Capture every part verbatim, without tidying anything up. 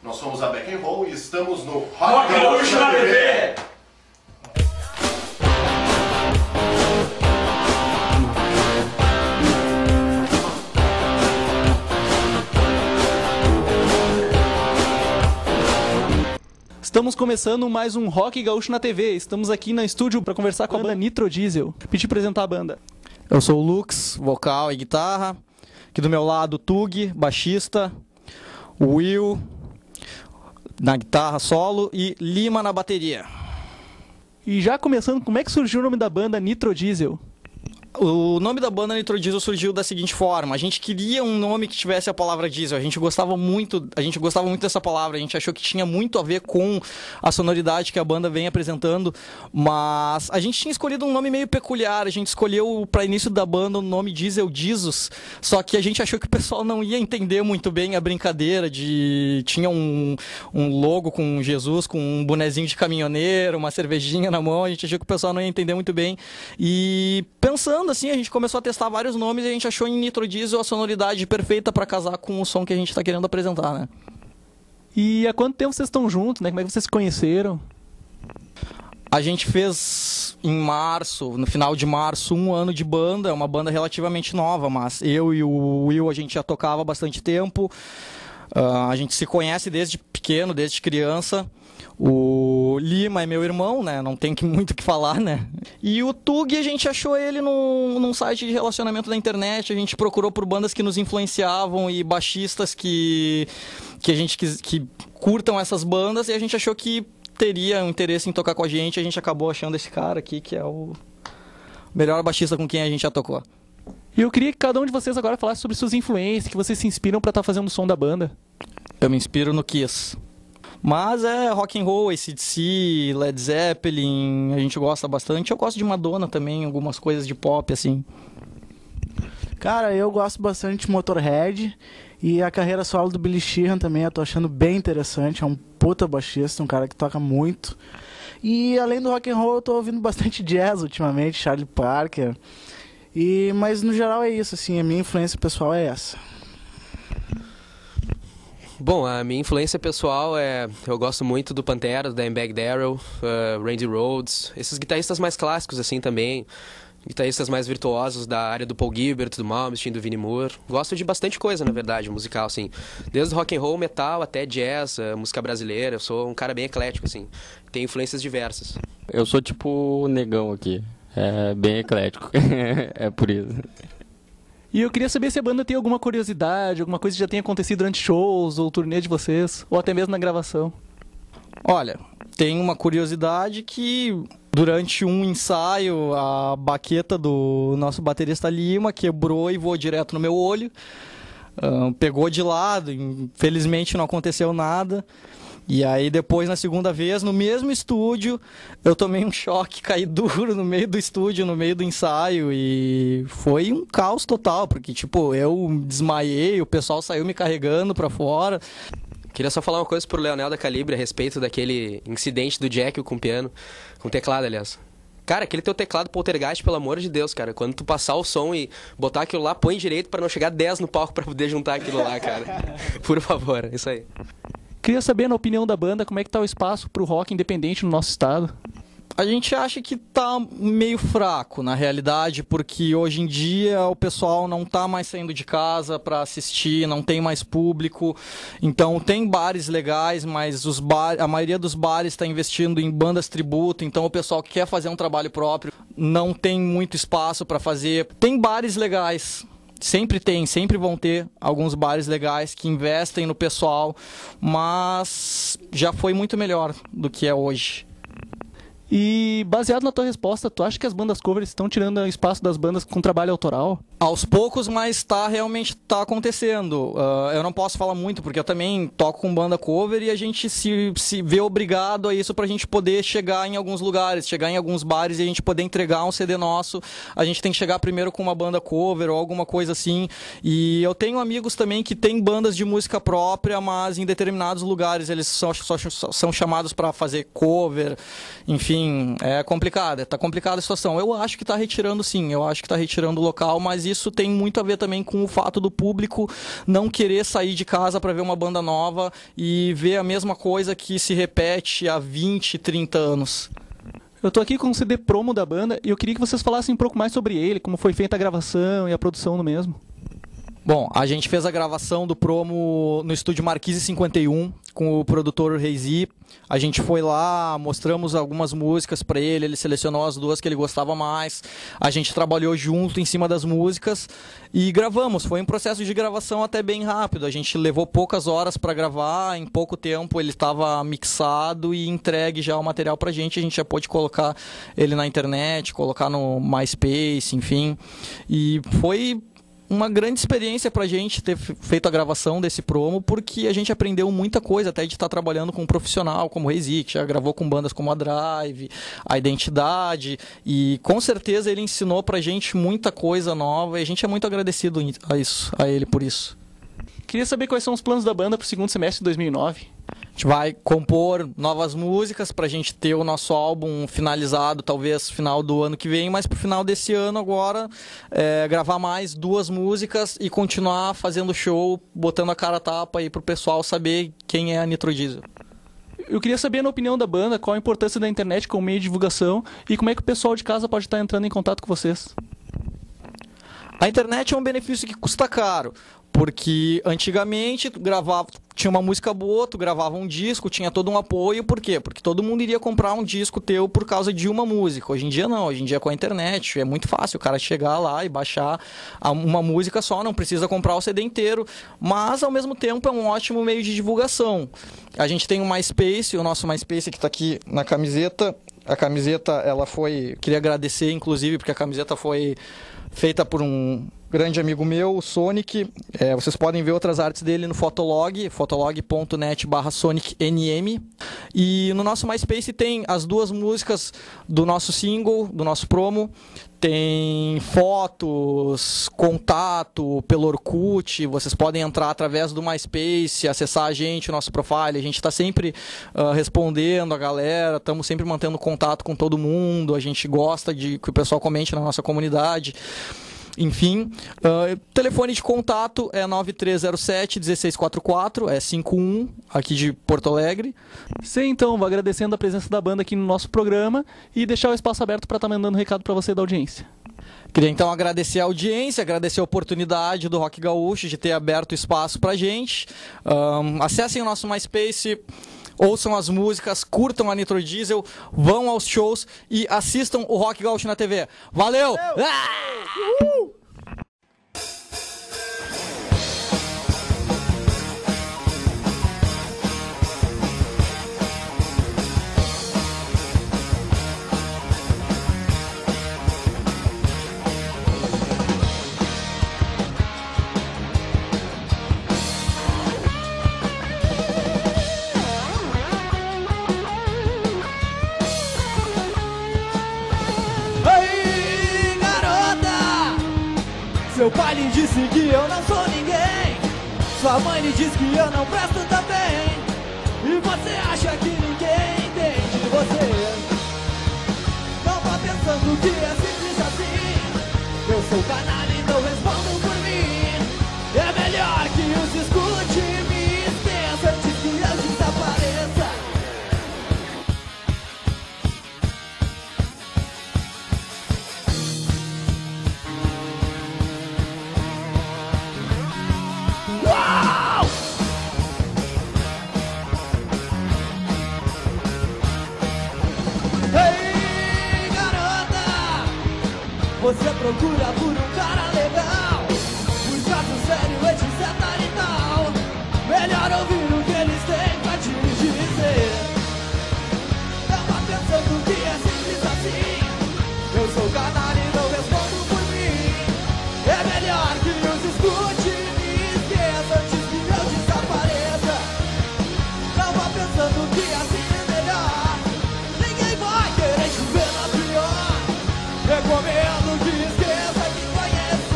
Nós somos a Back and Roll e estamos no Rock Gaúcho na T V! Estamos começando mais um Rock Gaúcho na T V. Estamos aqui no estúdio para conversar com a banda Nitro Diesel. Pedi para apresentar a banda. Eu sou o Lux, vocal e guitarra. Aqui do meu lado, o Tug, baixista. O Will, na guitarra solo. E Lima na bateria. E já começando, como é que surgiu o nome da banda Nitro Diesel? O nome da banda Nitro Diesel surgiu da seguinte forma: a gente queria um nome que tivesse a palavra diesel. A gente gostava muito, a gente gostava muito dessa palavra. A gente achou que tinha muito a ver com a sonoridade que a banda vem apresentando, mas a gente tinha escolhido um nome meio peculiar. A gente escolheu para início da banda o nome Diesel Jesus, só que a gente achou que o pessoal não ia entender muito bem a brincadeira de tinha um, um logo com Jesus, com um bonezinho de caminhoneiro, uma cervejinha na mão. A gente achou que o pessoal não ia entender muito bem e pensando assim, a gente começou a testar vários nomes e a gente achou em Nitro Diesel a sonoridade perfeita para casar com o som que a gente está querendo apresentar, né? E há quanto tempo vocês estão juntos, né? Como é que vocês se conheceram? A gente fez em março, no final de março, um ano de banda. É uma banda relativamente nova, mas eu e o Will a gente já tocava há bastante tempo. Uh, a gente se conhece desde pequeno, desde criança. O Lima é meu irmão, né? Não tem que muito o que falar, né? E o Tug, a gente achou ele num, num site de relacionamento da internet. A gente procurou por bandas que nos influenciavam e baixistas que, que a gente que, que curtam essas bandas. E a gente achou que teria um interesse em tocar com a gente. A gente acabou achando esse cara aqui, que é o melhor baixista com quem a gente já tocou. E eu queria que cada um de vocês agora falasse sobre suas influências, que vocês se inspiram para estar fazendo o som da banda. Eu me inspiro no Kiss. Mas é rock and roll, A C D C, Led Zeppelin, a gente gosta bastante. Eu gosto de Madonna também, algumas coisas de pop, assim. Cara, eu gosto bastante de Motorhead e a carreira solo do Billy Sheehan também eu tô achando bem interessante. É um puta baixista, um cara que toca muito. E além do rock and roll, eu tô ouvindo bastante jazz ultimamente, Charlie Parker. E, mas no geral é isso, assim, a minha influência pessoal é essa. Bom, a minha influência pessoal é... Eu gosto muito do Pantera, do Dimebag Darrell, uh, Randy Rhoads, esses guitarristas mais clássicos, assim, também. Guitarristas mais virtuosos da área do Paul Gilbert, do Malmsteen, do Vinnie Moore. Gosto de bastante coisa, na verdade, musical, assim. Desde rock and roll, metal, até jazz, uh, música brasileira. Eu sou um cara bem eclético, assim. Tenho influências diversas. Eu sou tipo o negão aqui. É bem eclético. É por isso. E eu queria saber se a banda tem alguma curiosidade, alguma coisa que já tenha acontecido durante shows ou turnê de vocês, ou até mesmo na gravação. Olha, tem uma curiosidade que durante um ensaio a baqueta do nosso baterista Lima quebrou e voou direto no meu olho. Uh, pegou de lado, infelizmente não aconteceu nada. E aí depois, na segunda vez, no mesmo estúdio, eu tomei um choque, caí duro no meio do estúdio, no meio do ensaio, e foi um caos total, porque tipo, eu desmaiei, o pessoal saiu me carregando pra fora. Queria só falar uma coisa pro Leonel da Calibre a respeito daquele incidente do Jack com o piano, com o teclado, aliás. Cara, aquele teu teclado poltergeist, pelo amor de Deus, cara. Quando tu passar o som e botar aquilo lá, põe direito pra não chegar dez no palco pra poder juntar aquilo lá, cara. Por favor, isso aí. Queria saber, na opinião da banda, como é que tá o espaço pro rock independente no nosso estado. A gente acha que tá meio fraco, na realidade, porque hoje em dia o pessoal não tá mais saindo de casa para assistir, não tem mais público. Então tem bares legais, mas os bar... a maioria dos bares está investindo em bandas tributo, então o pessoal que quer fazer um trabalho próprio não tem muito espaço para fazer. Tem bares legais. Sempre tem, sempre vão ter alguns bares legais que investem no pessoal, mas já foi muito melhor do que é hoje. E baseado na tua resposta, tu acha que as bandas covers estão tirando o espaço das bandas com trabalho autoral? Aos poucos, mas tá, realmente está acontecendo. Uh, eu não posso falar muito, porque eu também toco com banda cover e a gente se, se vê obrigado a isso pra gente poder chegar em alguns lugares, chegar em alguns bares e a gente poder entregar um C D nosso. A gente tem que chegar primeiro com uma banda cover ou alguma coisa assim. E eu tenho amigos também que têm bandas de música própria, mas em determinados lugares eles só, só, são chamados para fazer cover, enfim. assim, é complicado, tá complicada a situação. Eu acho que tá retirando sim, eu acho que tá retirando o local, mas isso tem muito a ver também com o fato do público não querer sair de casa para ver uma banda nova e ver a mesma coisa que se repete há vinte, trinta anos. Eu tô aqui com o C D promo da banda e eu queria que vocês falassem um pouco mais sobre ele, como foi feita a gravação e a produção do mesmo. Bom, a gente fez a gravação do promo no estúdio Marquise cinquenta e um com o produtor Reizi. A gente foi lá, mostramos algumas músicas para ele, ele selecionou as duas que ele gostava mais. A gente trabalhou junto em cima das músicas e gravamos. Foi um processo de gravação até bem rápido. A gente levou poucas horas para gravar, em pouco tempo ele estava mixado e entregue já o material pra gente. A gente já pôde colocar ele na internet, colocar no MySpace, enfim. E foi uma grande experiência pra gente ter feito a gravação desse promo, porque a gente aprendeu muita coisa, até de estar trabalhando com um profissional como o Reizi, que já gravou com bandas como a Drive, a Identidade, e com certeza ele ensinou pra gente muita coisa nova, e a gente é muito agradecido a isso, a ele por isso. Queria saber quais são os planos da banda pro segundo semestre de dois mil e nove. A gente vai compor novas músicas pra gente ter o nosso álbum finalizado, talvez final do ano que vem, mas pro final desse ano agora, é, gravar mais duas músicas e continuar fazendo show, botando a cara a tapa aí pro pessoal saber quem é a Nitro Diesel. Eu queria saber, na opinião da banda, qual a importância da internet como meio de divulgação e como é que o pessoal de casa pode estar entrando em contato com vocês. A internet é um benefício que custa caro, porque antigamente tu gravava, tinha uma música boa, tu gravava um disco, tinha todo um apoio, por quê? Porque todo mundo iria comprar um disco teu por causa de uma música. Hoje em dia não, hoje em dia com a internet é muito fácil o cara chegar lá e baixar uma música só, não precisa comprar o C D inteiro, mas ao mesmo tempo é um ótimo meio de divulgação. A gente tem o MySpace, o nosso MySpace que está aqui na camiseta. A camiseta, ela foi, queria agradecer inclusive, porque a camiseta foi feita por um grande amigo meu, o Sonic. É, vocês podem ver outras artes dele no Fotolog, fotolog.net barra sonicnm. E no nosso MySpace tem as duas músicas do nosso single, do nosso promo. Tem fotos, contato pelo Orkut. Vocês podem entrar através do MySpace, acessar a gente, o nosso profile. A gente está sempre uh, respondendo a galera, estamos sempre mantendo contato com todo mundo. A gente gosta de que o pessoal comente na nossa comunidade. Enfim, uh, telefone de contato é nove três zero sete, um seis quatro quatro, é cinco um, aqui de Porto Alegre. Sim, então, vou agradecendo a presença da banda aqui no nosso programa e deixar o espaço aberto para estar mandando um recado para você da audiência. Queria então agradecer a audiência, agradecer a oportunidade do Rock Gaúcho de ter aberto espaço pra gente. Um, acessem o nosso MySpace, ouçam as músicas, curtam a Nitro Diesel, vão aos shows e assistam o Rock Gaúcho na T V. Valeu! Valeu! Ah! Uhul! Seu pai lhe disse que eu não sou ninguém, sua mãe lhe diz que eu não presto também, e você acha que ninguém entende você. Não vá pensando que é simples assim, eu sou canalha e não respondo por mim. É melhor que os escute e me esqueça antes que eu desapareça. Você procura por um cara legal, por caso sério, etc e tal. Melhor ouvir o que eles têm pra te dizer. Não vá pensando que é simples assim, eu sou canalha e não respondo por mim. É melhor que os escute e me esqueça antes que eu desapareça. Não vá pensando que assim é melhor, ninguém vai querer te ver na pior. Recomendo que esqueça que conhece.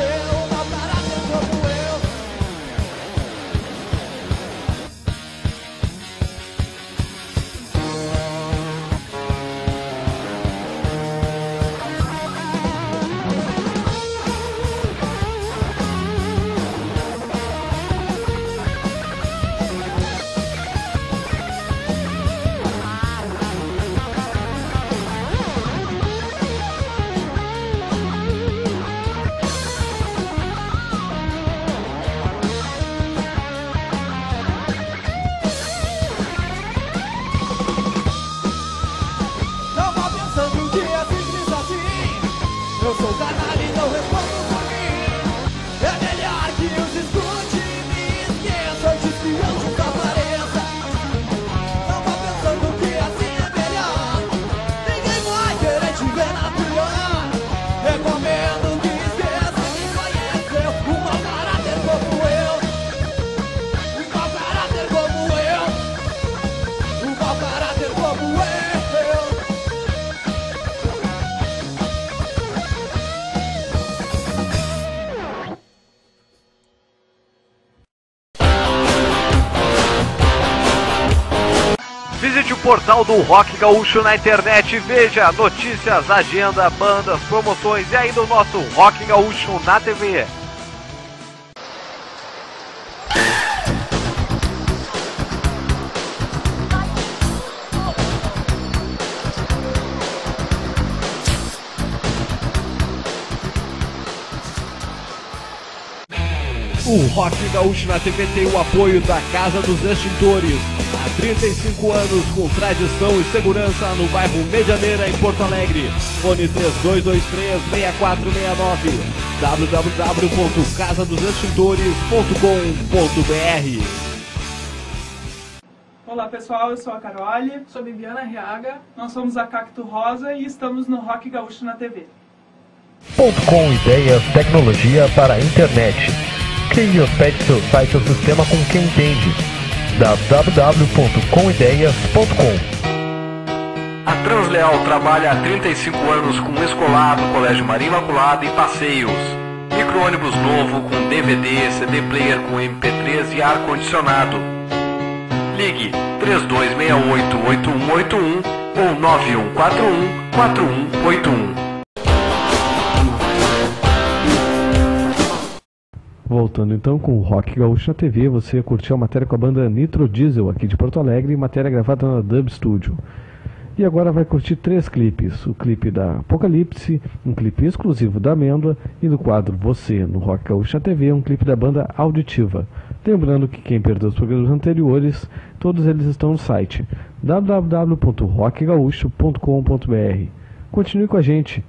Visite o portal do Rock Gaúcho na internet e veja notícias, agenda, bandas, promoções e ainda o nosso Rock Gaúcho na T V. O Rock Gaúcho na T V tem o apoio da Casa dos Extintores. Há trinta e cinco anos com tradição e segurança no bairro Medianeira, em Porto Alegre. Fone três dois dois três, seis quatro seis nove. w w w ponto casa dos extintores ponto com ponto b r. Olá pessoal, eu sou a Carole, sou a Viviana Reaga, nós somos a Cacto Rosa e estamos no Rock Gaúcho na T V. Ponto com ideias, tecnologia para a internet. Crie e hospede seu site ou sistema com quem entende. w w w ponto com ideias ponto com. A Transleal trabalha há trinta e cinco anos com escolar no Colégio Maria Imaculada e passeios. Micro-ônibus novo com D V D, C D player com M P três e ar-condicionado. Ligue três dois seis oito, oito um oito um ou nove um quatro um, quatro um oito um. Voltando então com o Rock Gaúcho na T V, você curtiu a matéria com a banda Nitro Diesel aqui de Porto Alegre, matéria gravada na Dub Studio. E agora vai curtir três clipes, o clipe da Apocalipse, um clipe exclusivo da Amêndoa e no quadro Você no Rock Gaúcho na T V, um clipe da banda Auditiva. Lembrando que quem perdeu os programas anteriores, todos eles estão no site w w w ponto rock gaúcho ponto com ponto b r. Continue com a gente.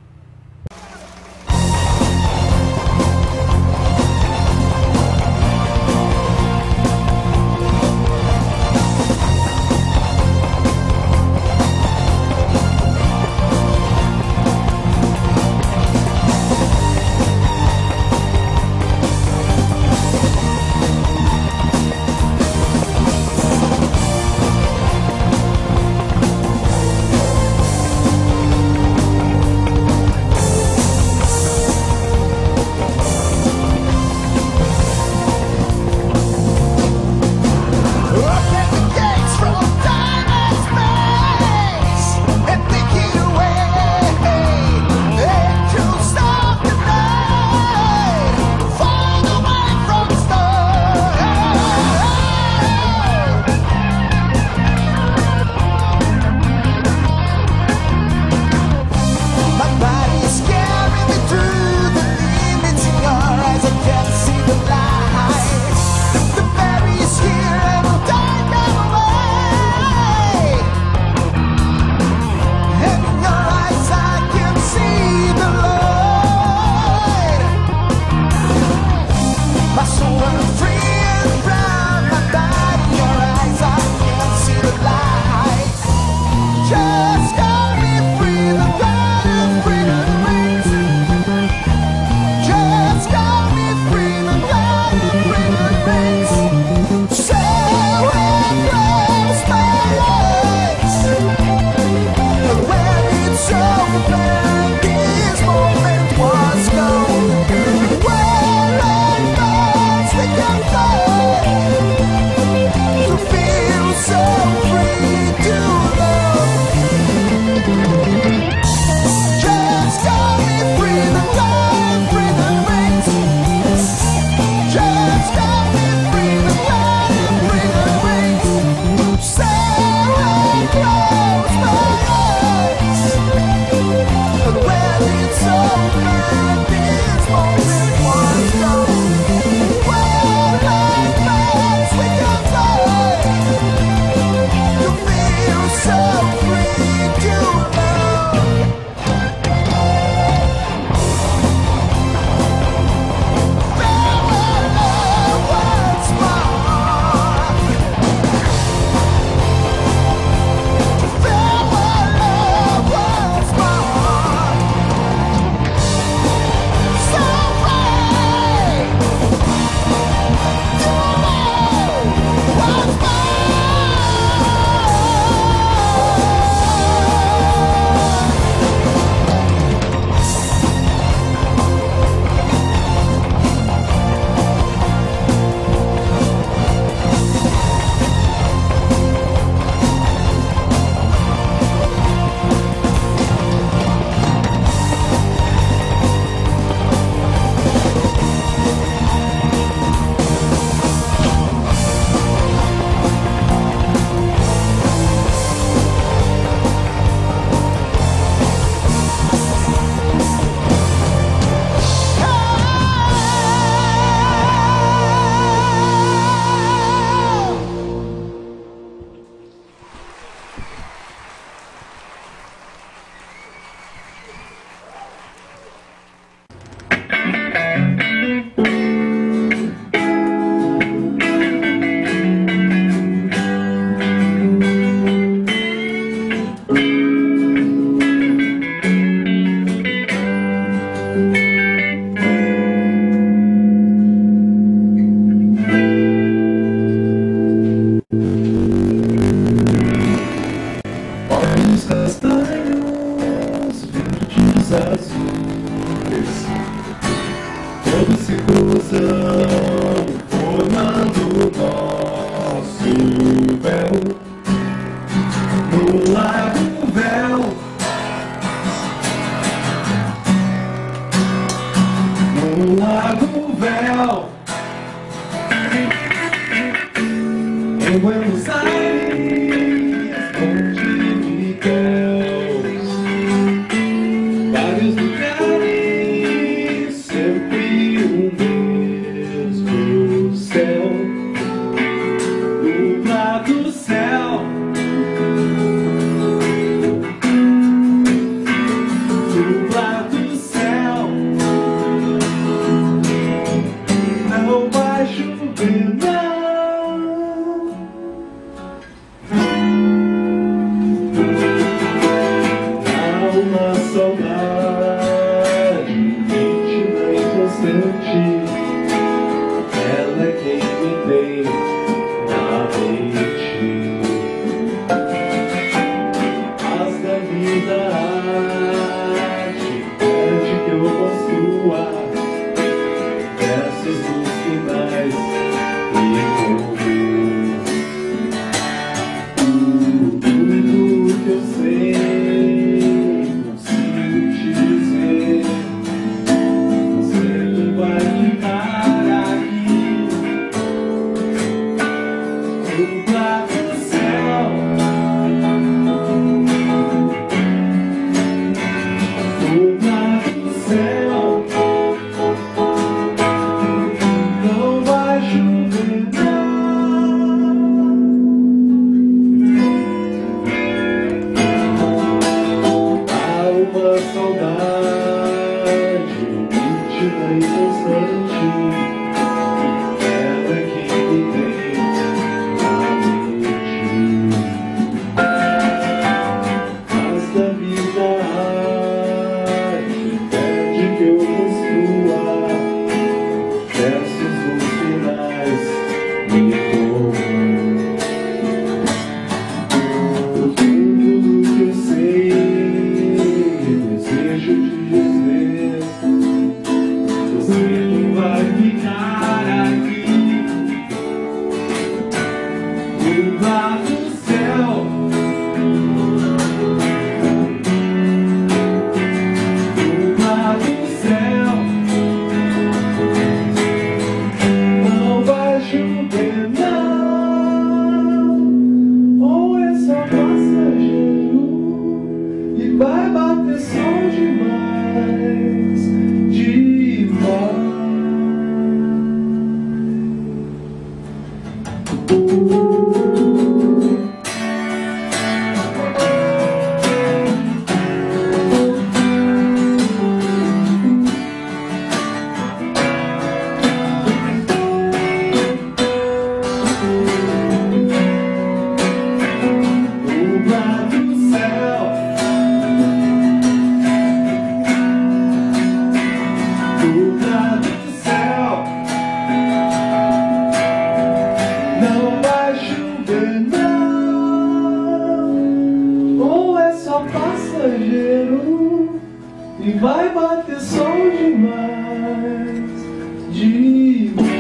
e vai bater sol demais, demais.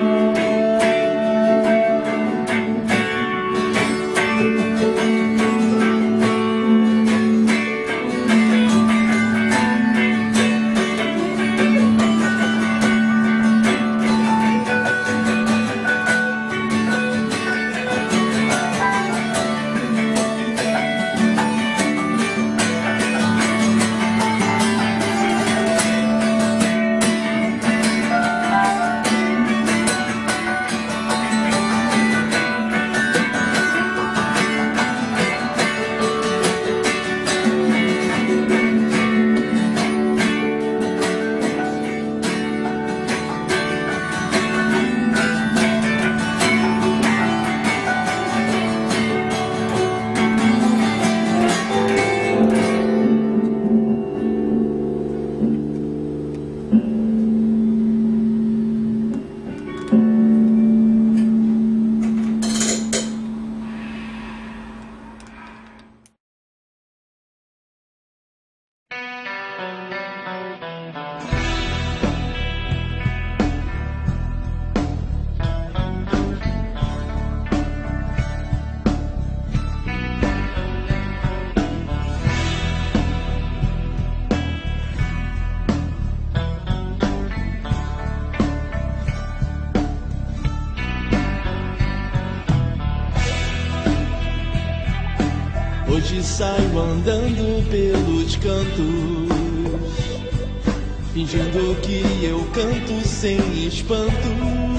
Hoje saio andando pelos cantos, fingindo que eu canto sem espanto,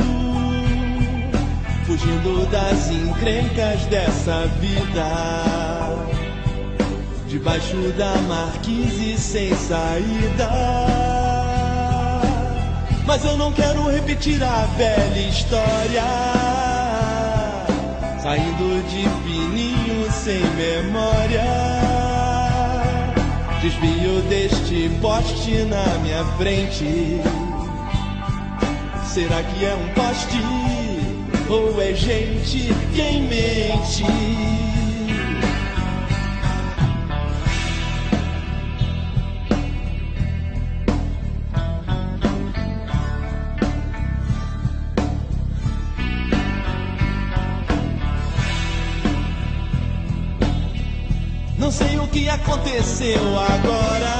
fugindo das encrencas dessa vida, debaixo da marquise sem saída. Mas eu não quero repetir a velha história, saindo de fininho sem memória, desvio deste poste na minha frente. Será que é um poste ou é gente quem mente? Não sei o que aconteceu agora.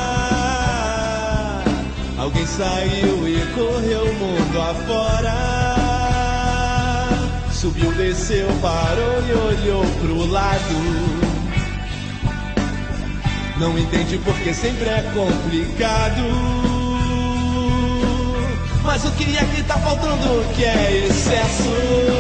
Alguém saiu e correu o mundo afora. Subiu, desceu, parou e olhou pro lado. Não entende porque sempre é complicado. Mas o que é que tá faltando que é excesso?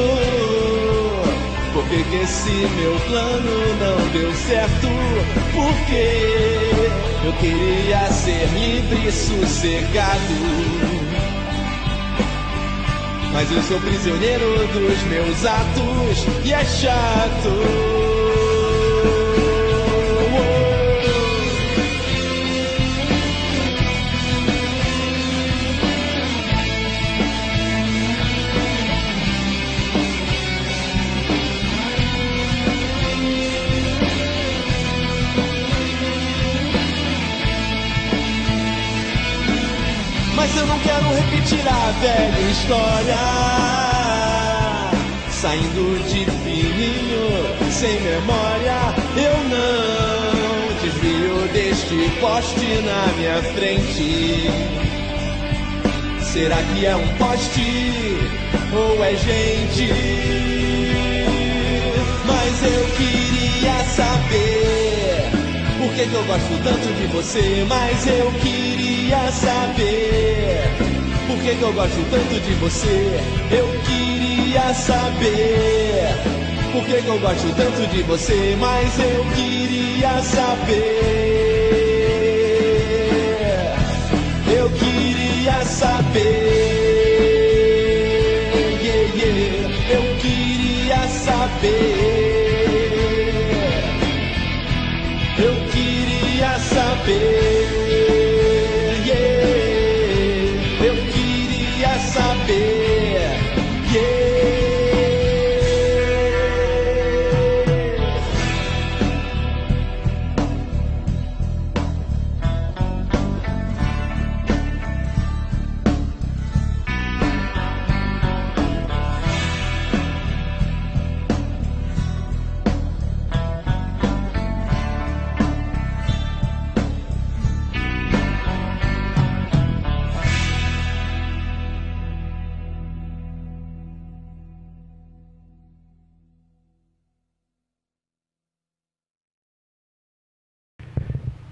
Por que que esse meu plano não deu certo? Porque eu queria ser livre e sossegado, mas eu sou prisioneiro dos meus atos e é chato. Mas eu não quero repetir a velha história, saindo de fininho, sem memória. Eu não desvio deste poste na minha frente. Será que é um poste ou é gente? Mas eu queria saber por que que eu gosto tanto de você. Mas eu queria saber por que que eu gosto tanto de você. Eu queria saber por que que eu gosto tanto de você. Mas eu queria saber. Eu queria saber. Yeah, yeah. Eu queria saber. Eu queria saber. Yeah. Eu queria saber. Yeah.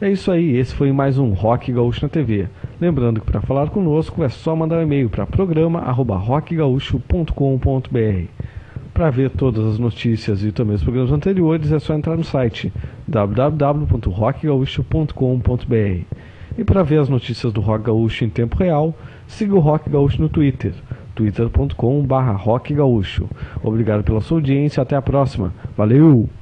É isso aí, esse foi mais um Rock Gaúcho na T V. Lembrando que para falar conosco é só mandar um e-mail para programa arroba rock gaúcho ponto com ponto b r. Para ver todas as notícias e também os programas anteriores é só entrar no site w w w ponto rock gaúcho ponto com ponto b r. E para ver as notícias do Rock Gaúcho em tempo real, siga o Rock Gaúcho no Twitter, twitter ponto com barra rock gaúcho. Obrigado pela sua audiência, até a próxima. Valeu!